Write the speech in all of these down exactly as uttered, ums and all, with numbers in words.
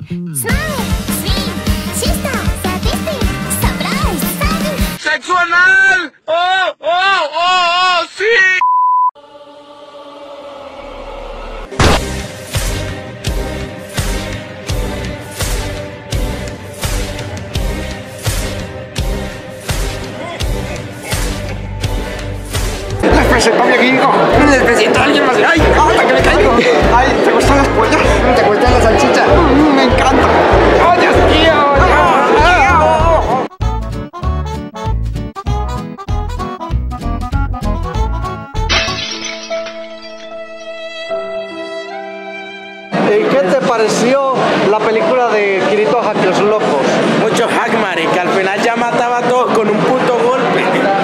¡Sexo anal! ¡Oh, oh, oh, oh! ¡Sí! Les presento a mi amigo. Les presento a alguien más. ¡Ay! ¡Hasta que me caigo! ¡Ay! ¿Te gustan las pollas? ¿Te gustan las salchichas? Mm, ¡Me encanta! ¡Oh, Dios mío! ¿Qué te pareció la película de Kirito Hack los Locos? Mucho hack, marica. Al final ya mataba todo con un puto golpe.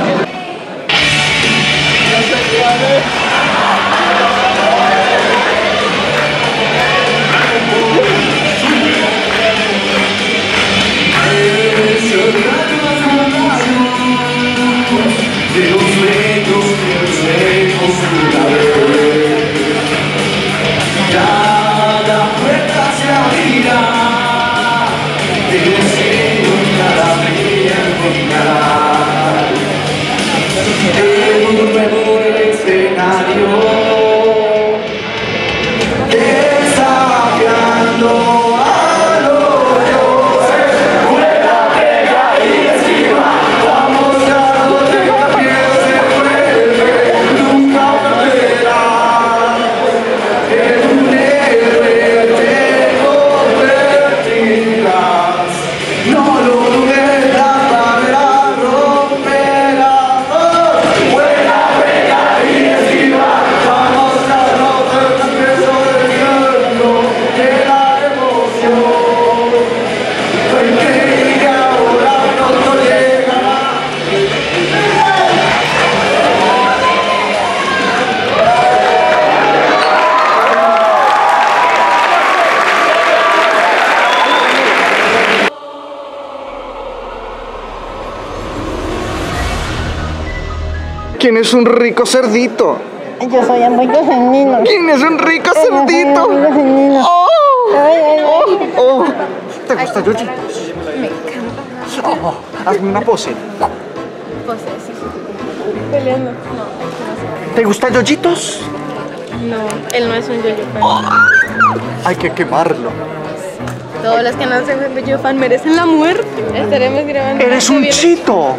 ¿Quién es un rico cerdito? Yo soy un rico cerdito. ¿Quién es un rico cerdito? ¡Oh! Ay, ay, ay. Oh, oh. ¿Te gusta Yoshi? Me encanta. Oh, hazme una pose. Pose, sí. Peleando. No, no. ¿Te gusta Yoyitos? No, él no es un yo-yo fan. Oh. Hay que quemarlo. Todos los que no son yo-yo fan merecen la muerte. Estaremos grabando. ¡Eres un chito!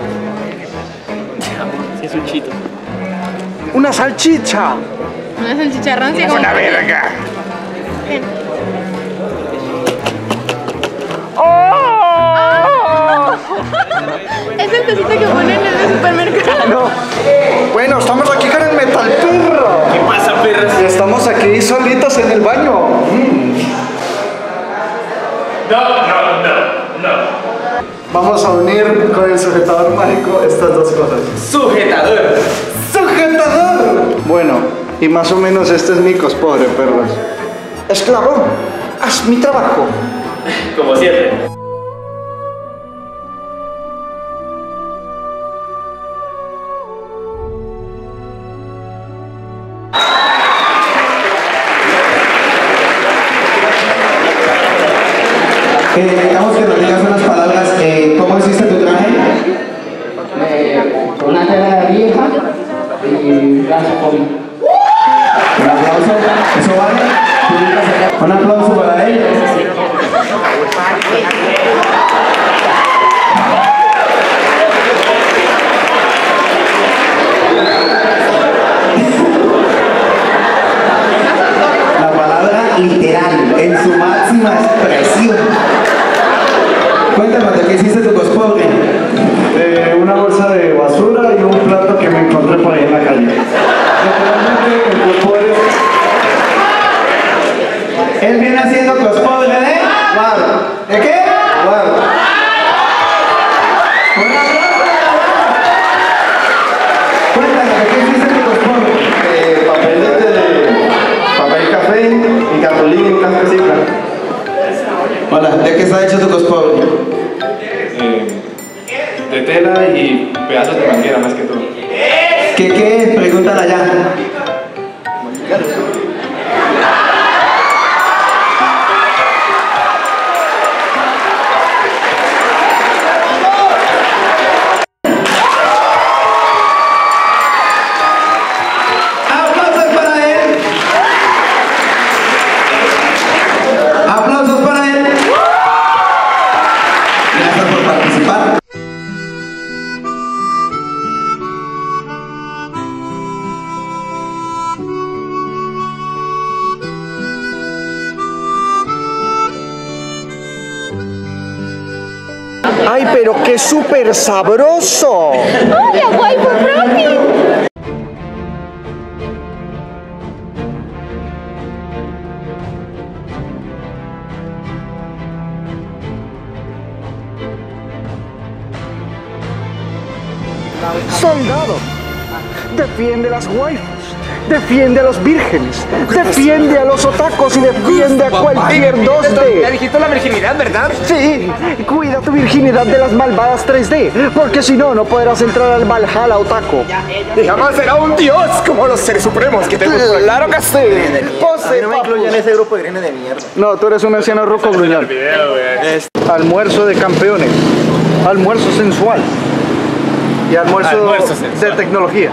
Sí, es un chito. ¡Una salchicha! Una salchicha rancia. ¡Una verga! Ven. ¡Oh! Es el tecito que ponen en el supermercado. No. Bueno, estamos aquí con el Metal Perro. ¿Qué pasa, perros? Y estamos aquí solitos en el baño. Mm. No, no, no, no. Vamos a unir con el sujetador mágico estas dos cosas. Sujetador. ¡Sujetador! Bueno, y más o menos este es mi cospobre, perros. Esclavo, haz mi trabajo. Como siempre. Eh, necesitamos que nos digas unas palabras. Eh, ¿Cómo hiciste tu traje? Eh, una tela vieja y brazo con. Un aplauso. ¿Eso vale? Un aplauso para él. La palabra literal, en su máxima expresión. Cuéntame, ¿de qué hiciste tu cospobre? Eh, una bolsa de basura y un plato que me encontré por ahí en la calle. Literalmente, el cospobre. Él viene haciendo cospobre de... Guarda. ¿De qué? Guarda. Un aplauso. Cuéntame, ¿de qué hiciste tu cospobre? Eh, papelete de papel café y cartulina y cascasita. Hola, ¿de qué está hecho tu cospobre? Eh, de tela y pedazos de manguera más que todo. ¿Qué qué es? Pregúntala allá. ¡Ay, pero qué súper sabroso! ¡Hola, waifu profi! ¡Soldado! Defiende las waifus, defiende a los vírgenes, defiende a los otacos y defiende a cualquier dos D. Ya dijiste la virginidad, ¿verdad? Sí, cuida tu virginidad de las malvadas tres D, porque si no, no podrás entrar al Valhalla otaku. Y jamás será un dios como los seres supremos que tenemos por aquí. ¡Claro que sí! Pose, No me incluyan en ese grupo de grenes de mierda. No, tú eres un anciano roco gruñón. Almuerzo de campeones, almuerzo sensual y almuerzo, Almuerzo sensual. de tecnología.